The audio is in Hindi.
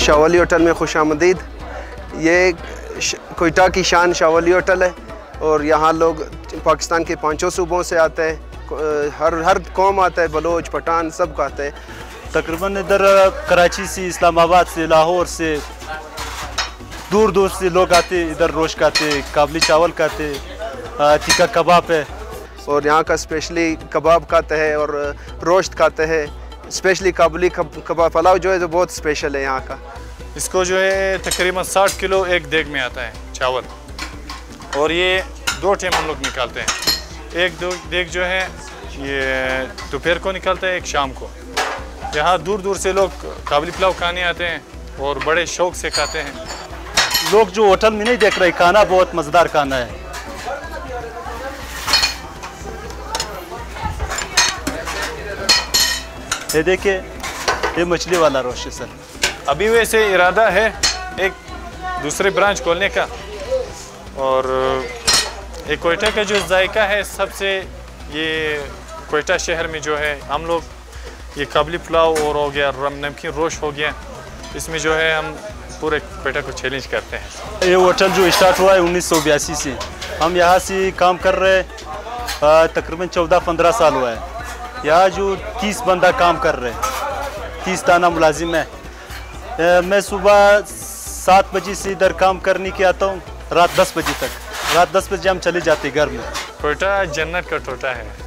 शाहवली होटल में खुशामदीद। ये कोयटा की शान शाहवली होटल है और यहाँ लोग पाकिस्तान के 5 सूबों से आते हैं। हर कौम आता है, बलोच पठान सब आते हैं। तकरीबन इधर कराची से, इस्लामाबाद से, लाहौर से, दूर दूर से लोग आते। इधर रोश खाते, काबली चावल खाते, टिक्का कबाब है और यहाँ का स्पेशली कबाब खाते हैं और रोस्ट खाते हैं। स्पेशली काबली कबाब पुलाव जो है जो बहुत स्पेशल है यहाँ का। इसको जो है तकरीबन 60 किलो एक देग में आता है चावल, और ये 2 टाइम हम लोग निकालते हैं। एक देग जो है ये दोपहर को निकालते हैं, एक शाम को। यहाँ दूर दूर से लोग काबली पुलाव खाने आते हैं और बड़े शौक से खाते हैं। लोग जो होटल में नहीं देख रहे, खाना बहुत मज़ेदार खाना है। ये देखिए, ये मछली वाला रोश है सर। अभी वैसे इरादा है एक दूसरे ब्रांच खोलने का, और ये कोयटा का जो जायका है सबसे, ये कोयटा शहर में जो है हम लोग ये काबली पुलाव और हो गया, नमकीन रोश हो गया, इसमें जो है हम पूरे कोयटा को चैलेंज करते हैं। ये होटल जो स्टार्ट हुआ है 1982 से, हम यहाँ से काम कर रहे तकरीबन 14-15 साल हुआ है। यहाँ जो 30 बंदा काम कर रहे हैं, 30 दाना मुलाजिम है। मैं सुबह 7 बजे से इधर काम करने के आता हूँ, रात 10 बजे तक। रात 10 बजे हम चले जाते घर में। कोयटा जन्नत का टोटा है।